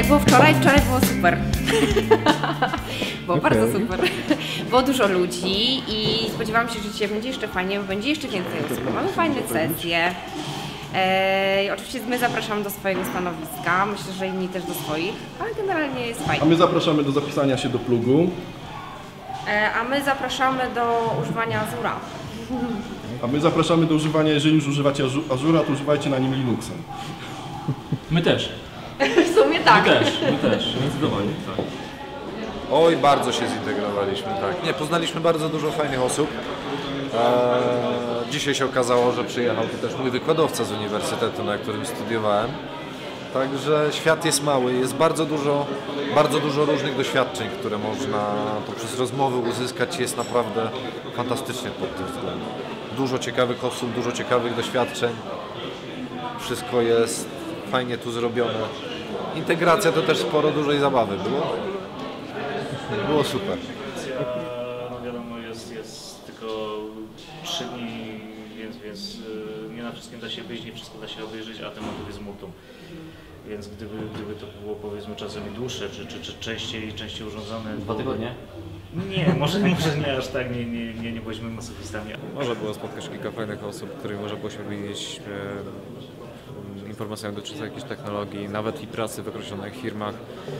Jak było wczoraj? Wczoraj było super. Było bardzo super. Było dużo ludzi i spodziewałam się, że dzisiaj będzie jeszcze fajnie, bo będzie jeszcze więcej osób. Mamy fajne sesje. Oczywiście my zapraszamy do swojego stanowiska, myślę, że inni też do swoich, ale generalnie jest fajnie. A my zapraszamy do zapisania się do plugu. A my zapraszamy do używania Azura. A my zapraszamy do używania, jeżeli już używacie Azura, to używajcie na nim Linuxa. My też. W sumie tak. My też, zdecydowanie. Tak. Oj, bardzo się zintegrowaliśmy, tak. Nie, poznaliśmy bardzo dużo fajnych osób. Dzisiaj się okazało, że przyjechał tu też mój wykładowca z uniwersytetu, na którym studiowałem. Także świat jest mały, jest bardzo dużo różnych doświadczeń, które można poprzez rozmowy uzyskać. Jest naprawdę fantastycznie pod tym względem. Dużo ciekawych osób, dużo ciekawych doświadczeń. Wszystko jest fajnie tu zrobione. Integracja to też sporo dużej zabawy było. Było super. No wiadomo, jest tylko 3 dni, więc nie na wszystkim da się wyjść, nie wszystko da się obejrzeć, a tematów jest multum. Więc gdyby to było powiedzmy czasami dłuższe, czy częściej urządzone... 2 tygodnie? Nie, może nie aż tak, nie byliśmy masochistami. Można było spotkać kilka fajnych osób, którymi można było się wymienić informacjami dotyczącymi jakichś technologii, nawet i pracy w określonych firmach.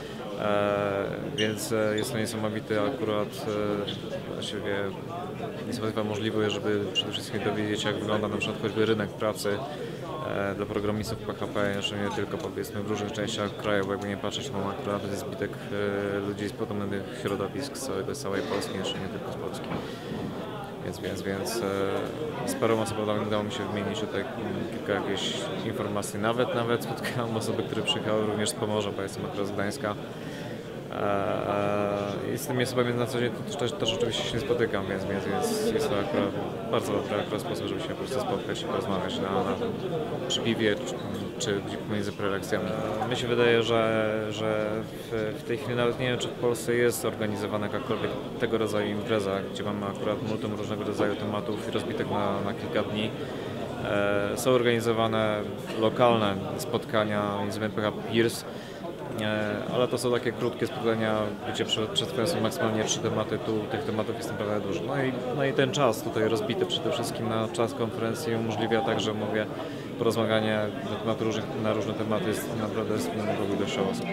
Więc jest to niesamowite akurat, właściwie niesamowita możliwość, żeby przede wszystkim dowiedzieć się, jak wygląda na przykład choćby rynek pracy dla programistów PHP, jeszcze nie tylko powiedzmy w różnych częściach kraju, bo jakby nie patrzeć, mam akurat zbitek ludzi z podobnych środowisk z całej Polski, jeszcze nie tylko z Polski. Więc z paroma osobami udało mi się wymienić tutaj kilka jakichś informacji. Nawet spotkałem osoby, które przyjechały również z Pomorza, bo jestem akurat z Gdańska. I z tymi osobami na co dzień też oczywiście się nie spotykam, więc jest to akurat bardzo dobry akurat sposób, żeby się po prostu spotkać i porozmawiać przy piwie czy gdzieś pomiędzy prelekcjami. Mi się wydaje, że w tej chwili nawet nie wiem, czy w Polsce jest organizowana jakakolwiek tego rodzaju impreza, gdzie mamy akurat multum różnego rodzaju tematów rozbitych na kilka dni. Są organizowane lokalne spotkania, nazwijmy PHP Peers, ale to są takie krótkie spotkania, gdzie przedstawiają są maksymalnie 3 tematy, tu tych tematów jest naprawdę dużo. No i ten czas tutaj rozbity przede wszystkim na czas konferencji umożliwia także, mówię, porozmawianie na różne tematy jest naprawdę ilością osób.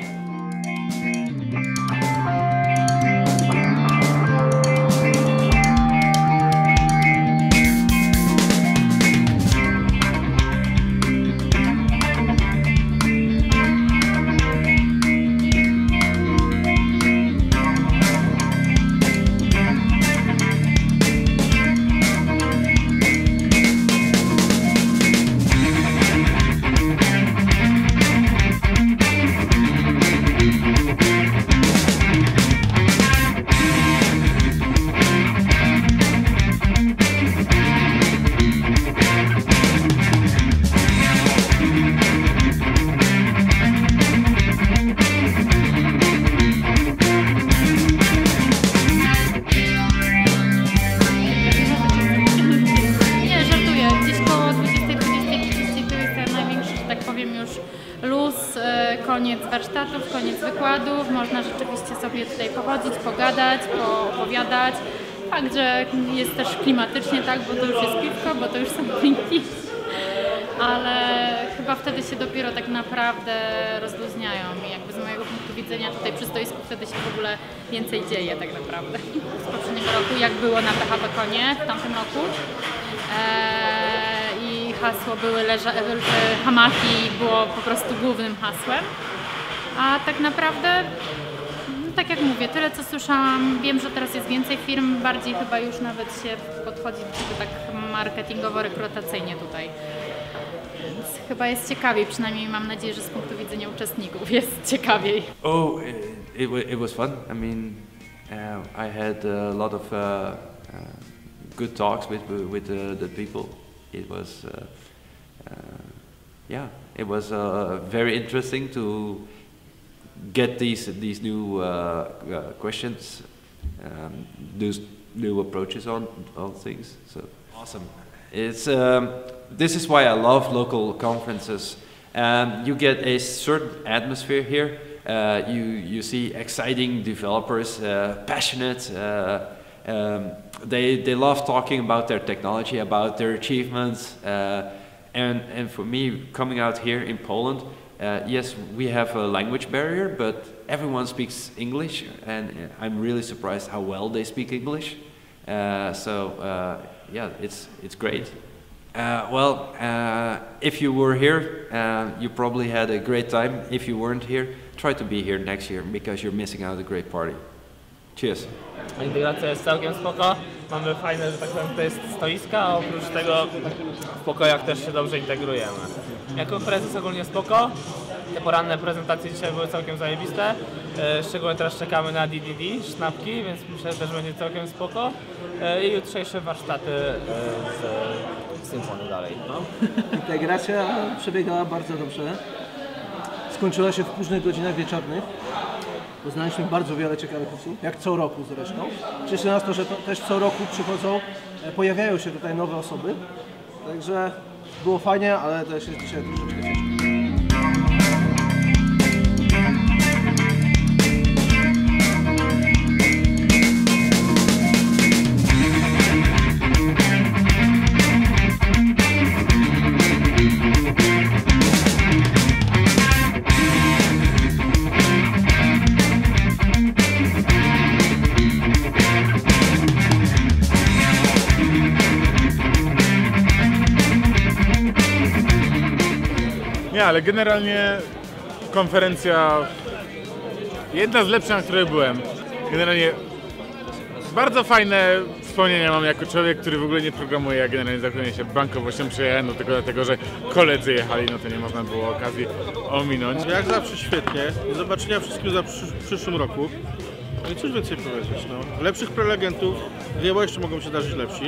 Koniec warsztatów, koniec wykładów, można rzeczywiście sobie tutaj pochodzić, pogadać, poopowiadać. Fakt, że jest też klimatycznie, tak, bo to już jest piwko, bo to już są drinki, ale chyba wtedy się dopiero tak naprawdę rozluźniają i jakby z mojego punktu widzenia tutaj przy stoisku wtedy się w ogóle więcej dzieje tak naprawdę. Z poprzedniego roku, jak było na PHP Konie w tamtym roku. I hasło były hamaki było po prostu głównym hasłem, a tak naprawdę, tak jak mówię, tyle co słyszałam, wiem, że teraz jest więcej firm, bardziej chyba już nawet się podchodzi tak marketingowo-rekrutacyjnie tutaj, więc chyba jest ciekawiej, przynajmniej mam nadzieję, że z punktu widzenia uczestników jest ciekawiej. Oh, it was fun. I mean, I had a lot of good talks with the people. It was, yeah, it was very interesting to get these new questions, these new approaches on things. So awesome! It's this is why I love local conferences. You get a certain atmosphere here. you see exciting developers, passionate. They love talking about their technology, about their achievements, and for me, coming out here in Poland, yes, we have a language barrier, but everyone speaks English, and I'm really surprised how well they speak English. Yeah, it's great. If you were here, you probably had a great time. If you weren't here, try to be here next year because you're missing out a great party. Cheers. Integracja jest całkiem spoko, mamy fajne, że tak powiem, to jest stoiska, a oprócz tego w pokojach też się dobrze integrujemy. Jako konferencja jest ogólnie spoko, te poranne prezentacje dzisiaj były całkiem zajebiste, szczególnie teraz czekamy na DDD, sznapki, więc myślę, że też będzie całkiem spoko i jutrzejsze warsztaty z symfonii dalej. Integracja przebiegała bardzo dobrze, skończyła się w późnych godzinach wieczornych. Poznaliśmy bardzo wiele ciekawych osób, jak co roku zresztą. Cieszy nas to, że też co roku pojawiają się tutaj nowe osoby. Także było fajnie, ale też jest dzisiaj troszeczkę ciężko. Nie, ale generalnie konferencja jedna z lepszych, na której byłem. Generalnie bardzo fajne wspomnienia mam jako człowiek, który w ogóle nie programuje. Ja generalnie zajmuję się bankowością, przyjechałem do tego dlatego, że koledzy jechali, no to nie można było okazji ominąć. Jak zawsze świetnie. Do zobaczenia wszystkim w przyszłym roku. No i cóż więcej powiedzieć, no. Lepszych prelegentów, wiele jeszcze mogą się darzyć lepsi.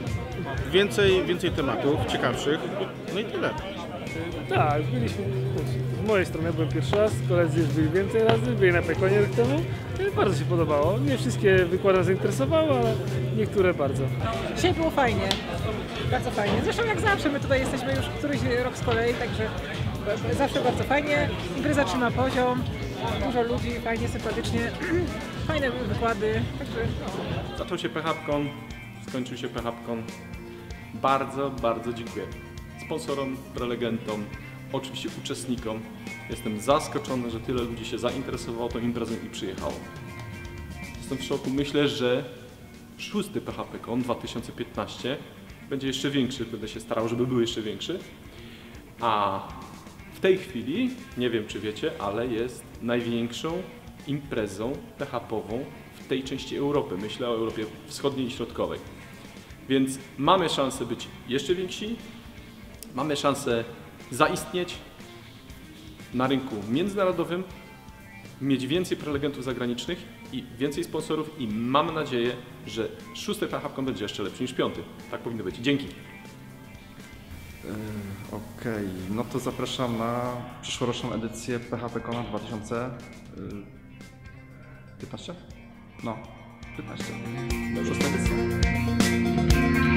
Więcej tematów, ciekawszych, no i tyle. Tak, byliśmy, z mojej strony byłem pierwszy raz, koledzy już byli więcej razy, byli na Pekonie rok temu. Bardzo się podobało. Nie wszystkie wykłady zainteresowały, ale niektóre bardzo. Dzisiaj było fajnie, bardzo fajnie. Zresztą jak zawsze, my tutaj jesteśmy już któryś rok z kolei, także zawsze bardzo fajnie. Impreza trzyma poziom, dużo ludzi, fajnie, sympatycznie, fajne wykłady, także no. Zaczął się PHPCon, skończył się PHPCon. Bardzo dziękuję sponsorom, prelegentom, oczywiście uczestnikom. Jestem zaskoczony, że tyle ludzi się zainteresowało tą imprezą i przyjechało. Jestem w szoku. Myślę, że 6. PHPCon 2015 będzie jeszcze większy. Będę się starał, żeby był jeszcze większy. A w tej chwili, nie wiem czy wiecie, ale jest największą imprezą PHP-ową w tej części Europy. Myślę o Europie Wschodniej i Środkowej. Więc mamy szansę być jeszcze więksi, mamy szansę zaistnieć na rynku międzynarodowym, mieć więcej prelegentów zagranicznych i więcej sponsorów i mam nadzieję, że 6. PHPCon będzie jeszcze lepszy niż 5. Tak powinno być. Dzięki. Okej, no to zapraszam na przyszłoroczną edycję PHPCona 2015? No, 15. 6. edycja.